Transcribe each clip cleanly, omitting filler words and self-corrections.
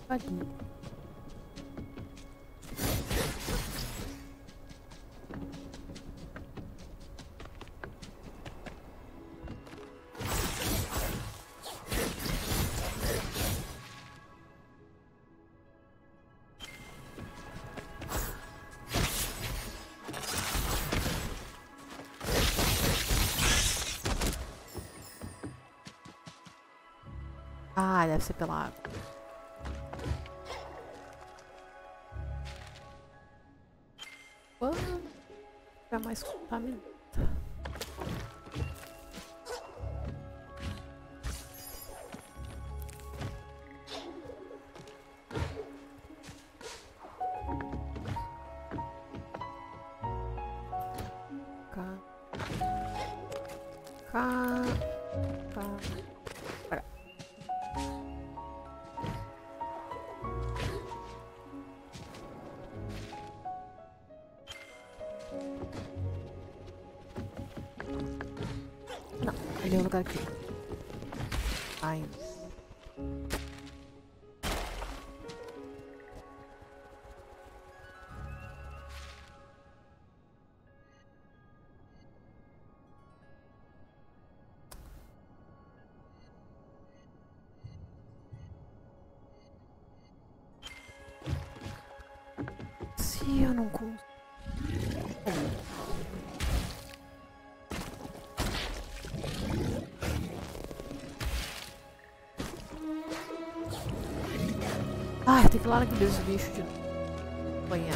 Ali. Ah, deve ser pela água. Vamos ficar mais contaminada. Cá. Cá. Cá. Bora. Não, ali é o lugar aqui. Ai. Se eu não consigo. Ai, tem que ir lá naqueles bichos de banhar.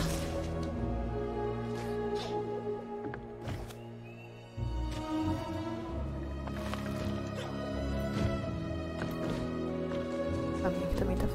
O caminho aqui também tá.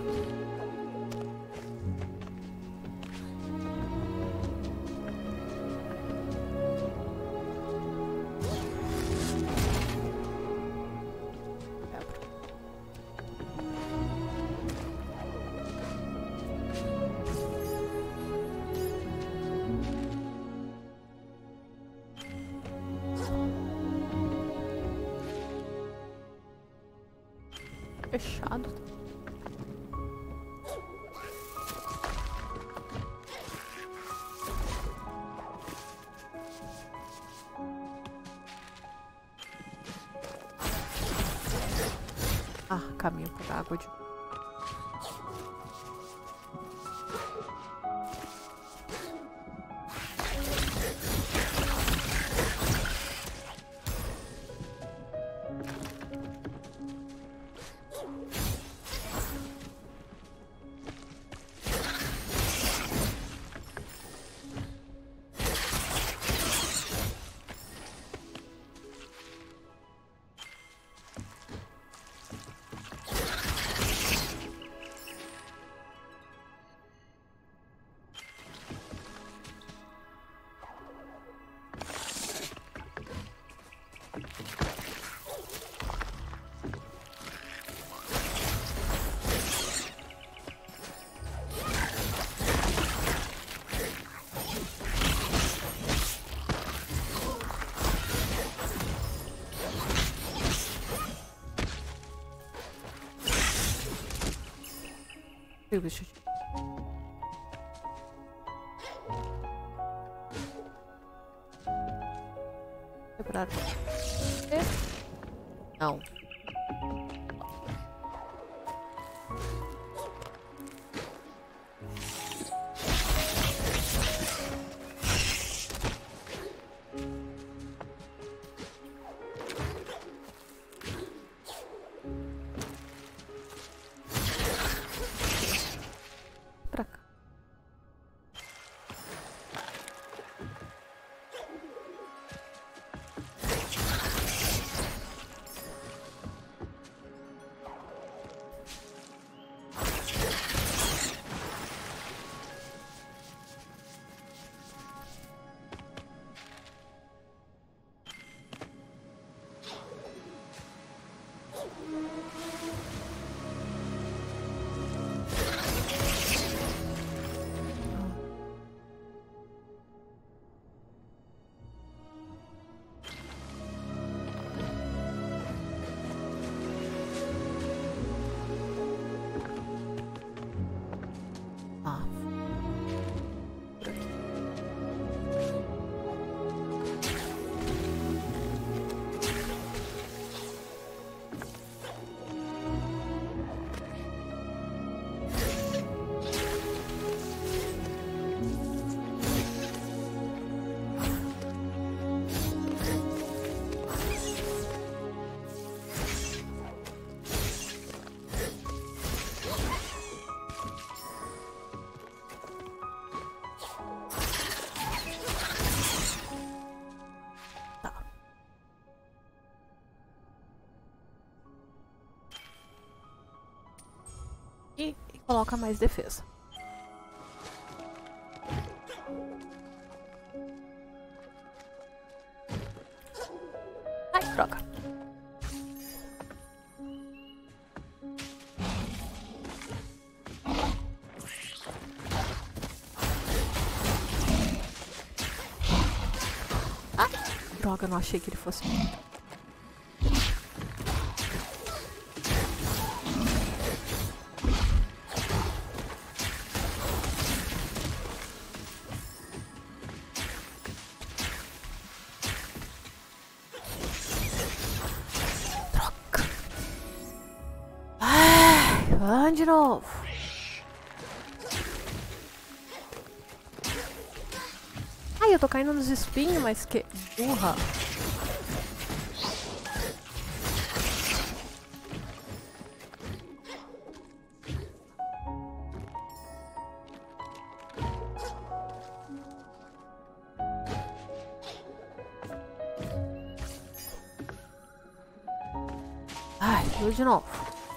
Fechado. Ah, caminho por água de. Deixa eu... Quebrar. Não. Pra cá. Ah. E coloca mais defesa. Ai, droga. Ai, droga, não achei que ele fosse. Vamos de novo. Ai, eu tô caindo nos espinhos, mas que burra. Ai, vou de novo.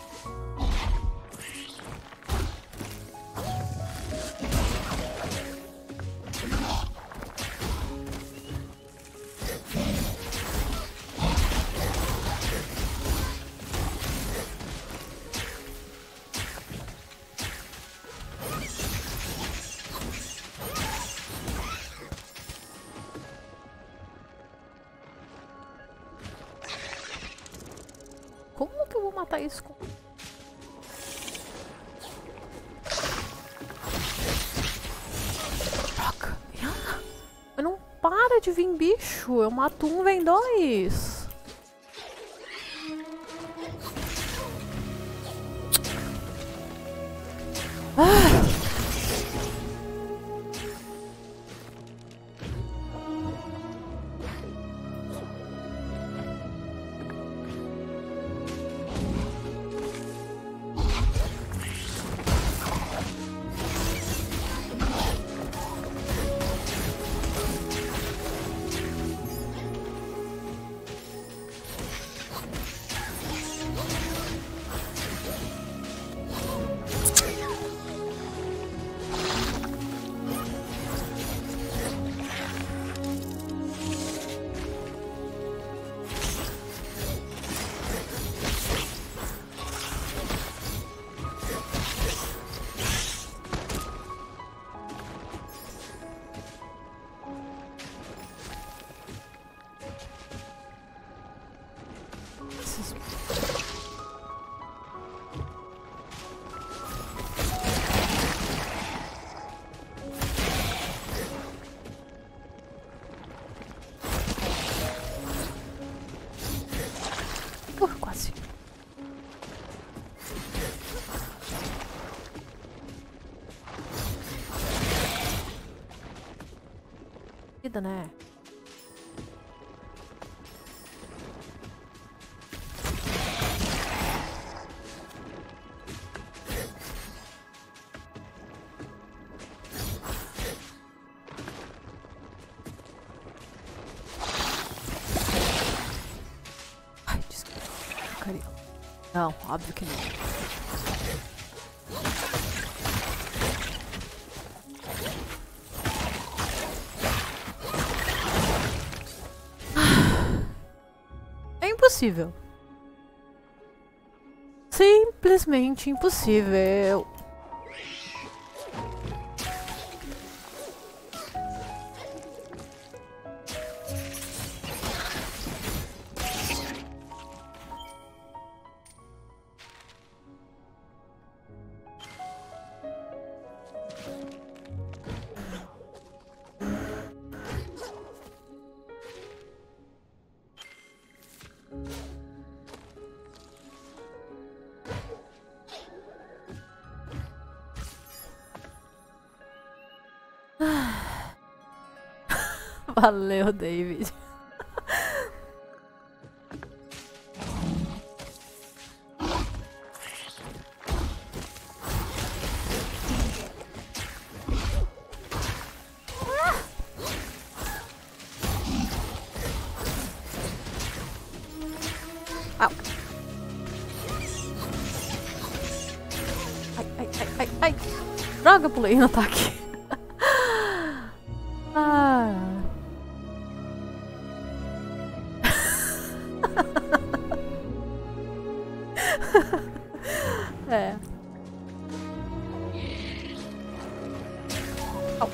Como que eu vou matar isso com... Droga. Mas não para de vir bicho. Eu mato um, vem dois. Ah. Quase. Vida, né? Ai, desculpa. Não, óbvio que não. É impossível. Simplesmente impossível. Valeu, David. Au. Ai. Droga, pulei no ataque. Ah. É. Au.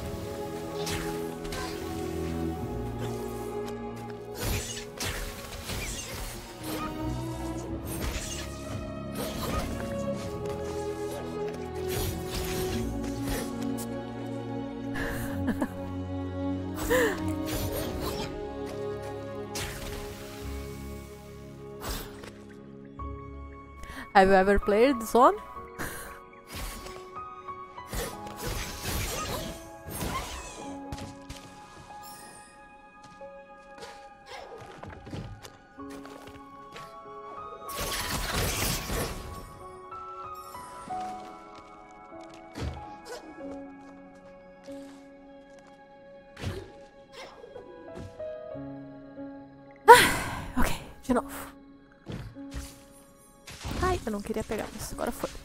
Have you ever played this one? Ok, de novo. Ai, eu não queria pegar isso, agora foi.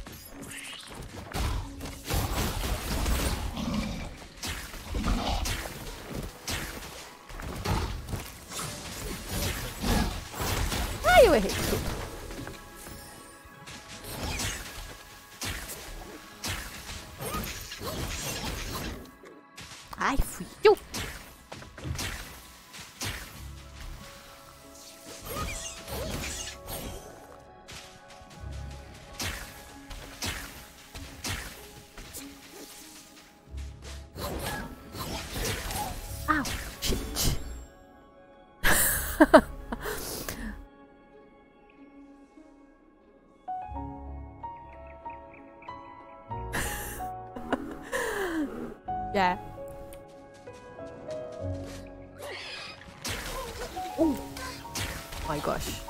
Ai, eu errei tudo. Ai, fui eu. Au, shit. Yeah. Oh my gosh.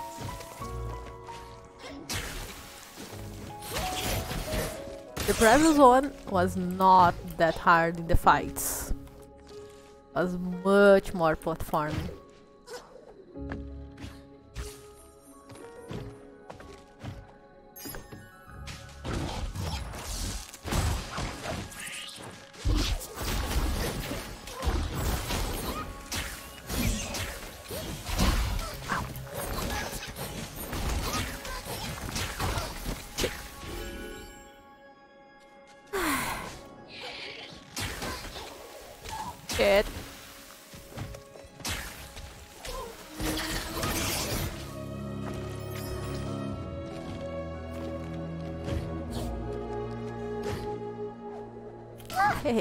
The previous one was not that hard in the fights. It was much more platforming. Shit. Hey.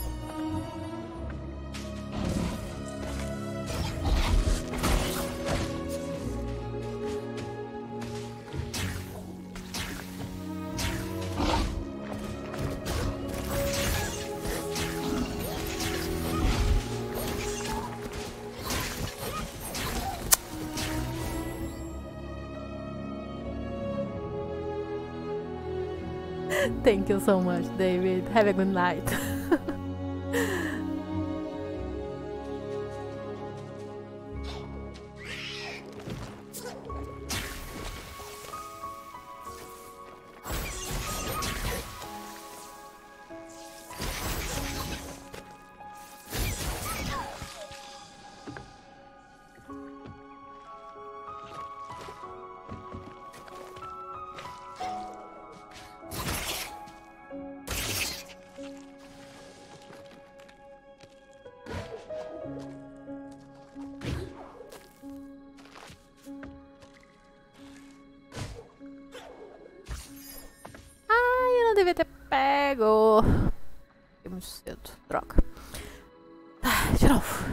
Thank you so much, David. Have a good night. Não devia ter pego. Fiquei muito cedo. Droga. De novo.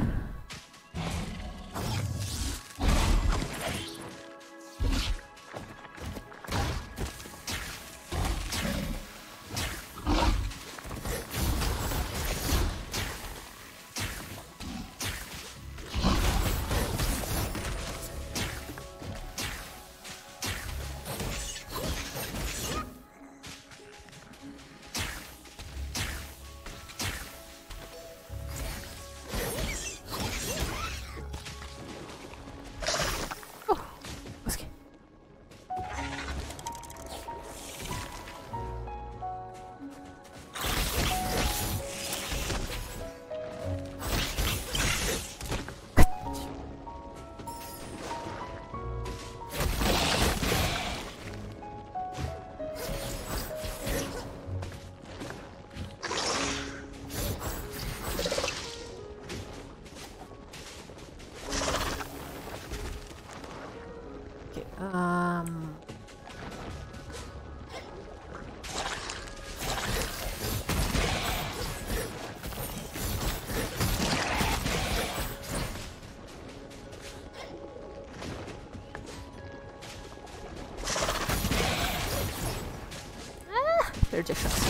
tinha chance.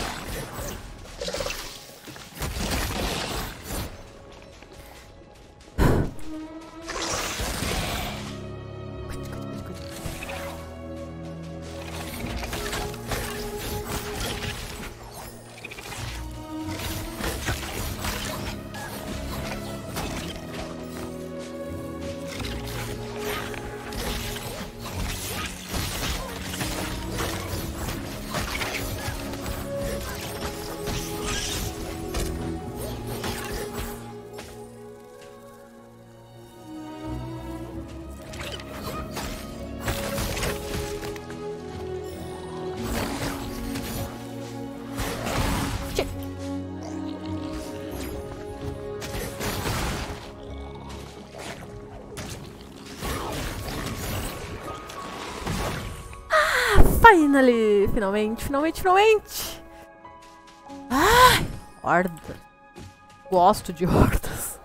Finally! Finalmente, finalmente, finalmente! Ai, horda. Gosto de hordas.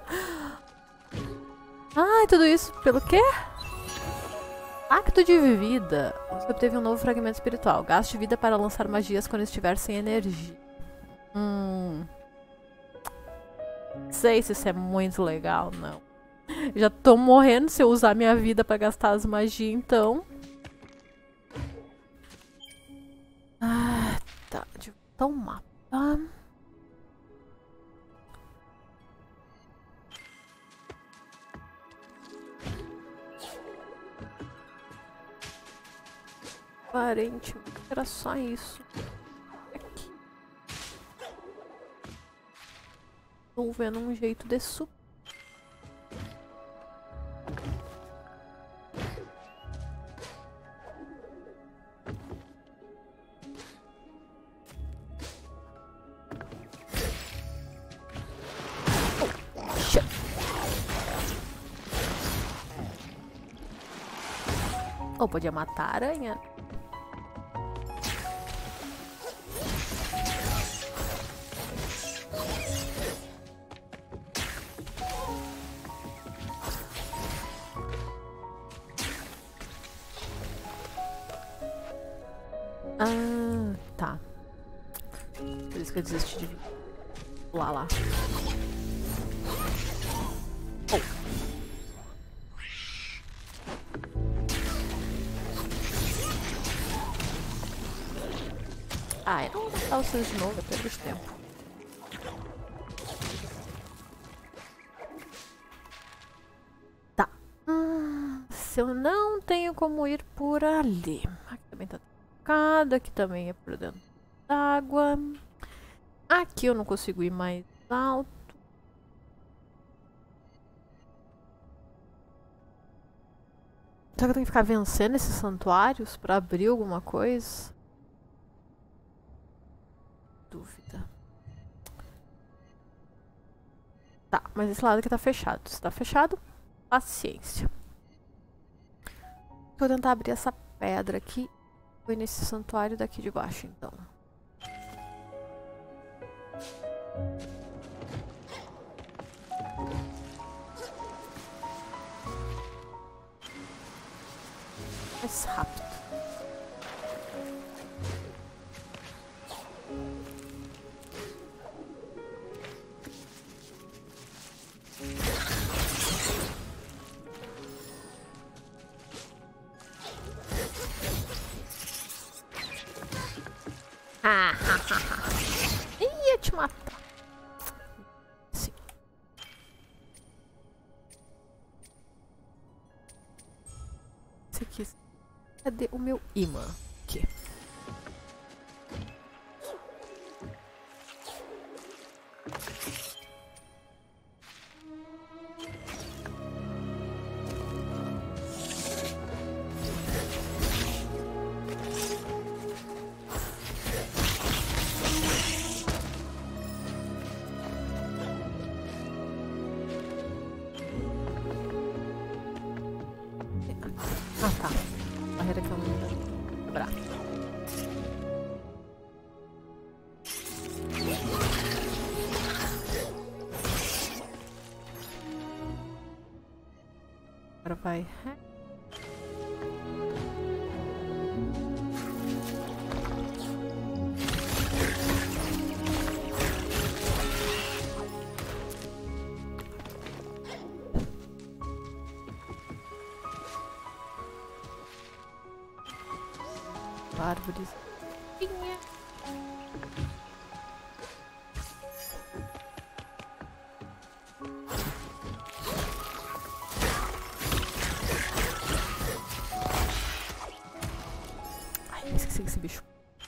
Ai, tudo isso pelo quê? Pacto de vida. Você obteve um novo fragmento espiritual. Gaste vida para lançar magias quando estiver sem energia. Sei se isso é muito legal, não. Já tô morrendo se eu usar minha vida pra gastar as magias, então. Ah, tá. De volta ao mapa. Aparentemente era só isso. Aqui. Tô vendo um jeito de subir. Ou podia matar a aranha. Ah, tá. Por isso que eu desisti de pular lá. Oh. Ah, eu não vou matar vocês de novo, eu perco de tempo. Tá. Se eu não tenho como ir por ali. Aqui também tá trancado, aqui também é por dentro d'água. Aqui eu não consigo ir mais alto. Será que eu tenho que ficar vencendo esses santuários pra abrir alguma coisa? Dúvida. Tá, mas esse lado aqui tá fechado. Se tá fechado, paciência. Vou tentar abrir essa pedra aqui. Foi nesse santuário daqui de baixo, então. Mais rápido. Ia te matar. Sim. Esse aqui. Cadê o meu imã? Aqui. Ah, tá. Barreira que eu não vou quebrar. Agora vai. árvores. Ai, esqueci desse bicho.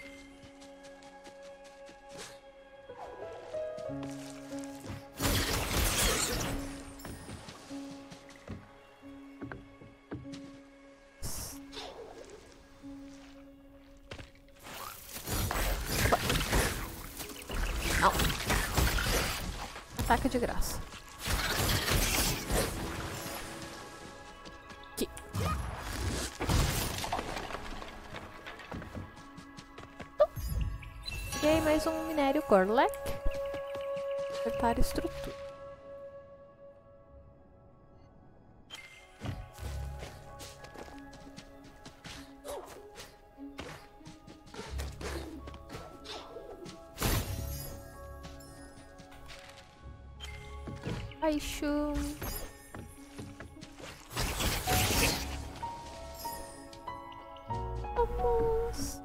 Não. Ataque de graça. Aqui. Peguei mais um minério Gorlek. Apertar a estrutura. Baixo. Vamos.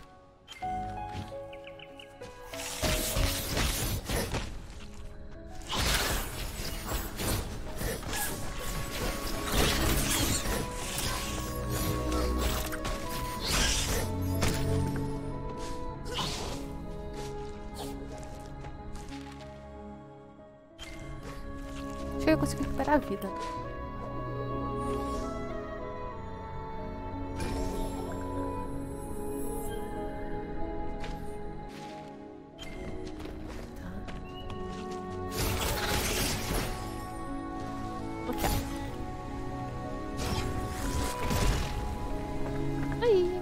Acho que eu consigo recuperar a vida. Bloquear. Aí.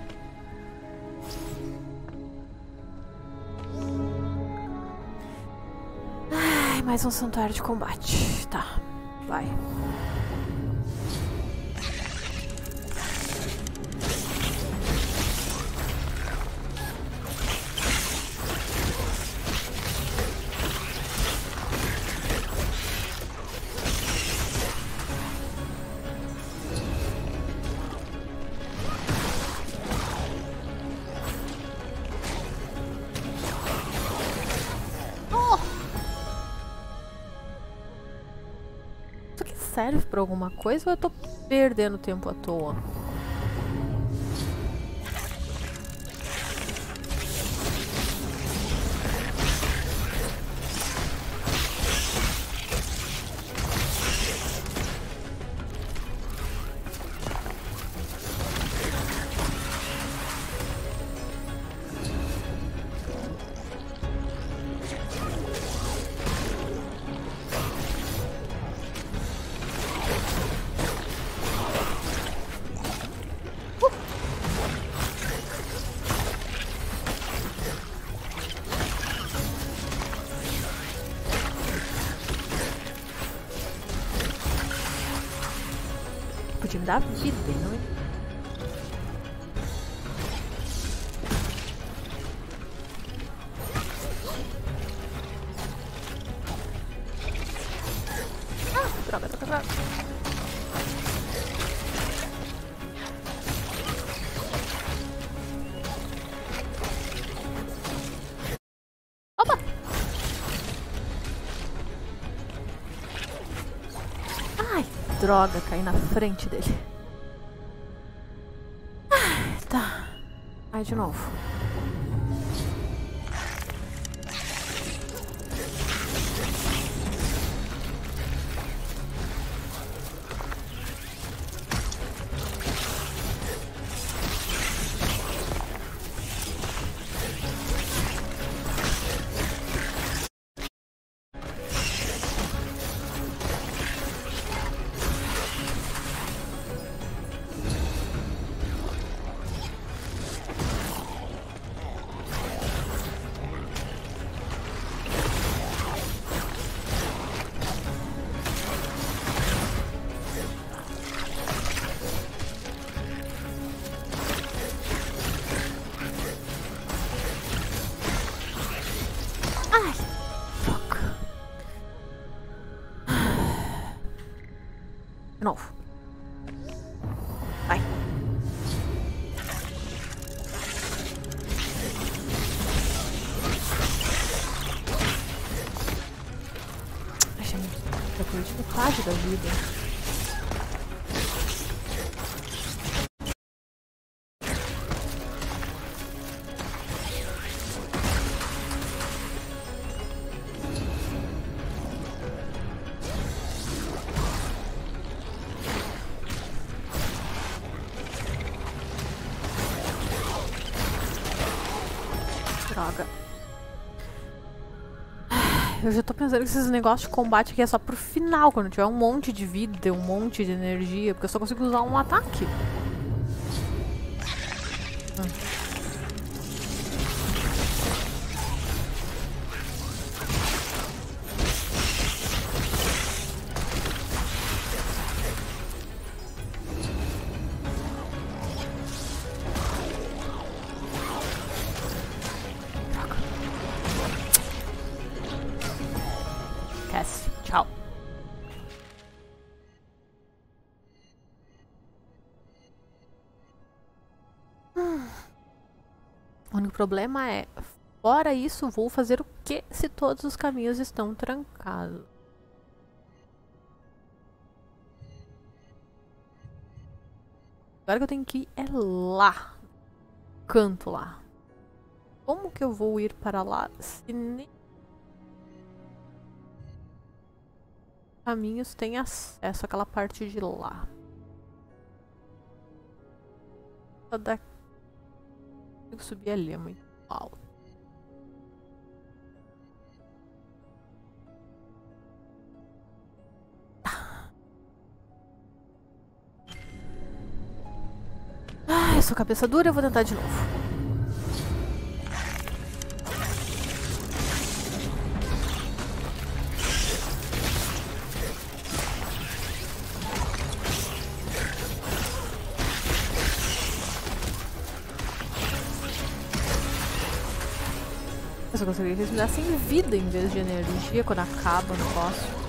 Ai, mais um santuário de combate. Tá, vai. Serve pra alguma coisa ou eu tô perdendo tempo à toa? Podia me dar vida, não é? Ah, droga, droga, droga. Opa! Ai, droga, caí na frente dele. Ai, tá. Ai, de novo. novo. Vai. perdi metade da vida. Droga. Eu já tô pensando que esses negócios de combate aqui é só pro final, quando tiver um monte de vida, um monte de energia, porque eu só consigo usar um ataque. Tchau. O único problema é, fora isso, vou fazer o que se todos os caminhos estão trancados? Agora que eu tenho que ir é lá. Canto lá. Como que eu vou ir para lá se nem caminhos têm acesso àquela parte de lá? Daqui eu subir ali, é muito alto. Ah, eu sou cabeça dura, eu vou tentar de novo. Eu só gostaria que eles me dessem vida em vez de energia quando acaba o negócio.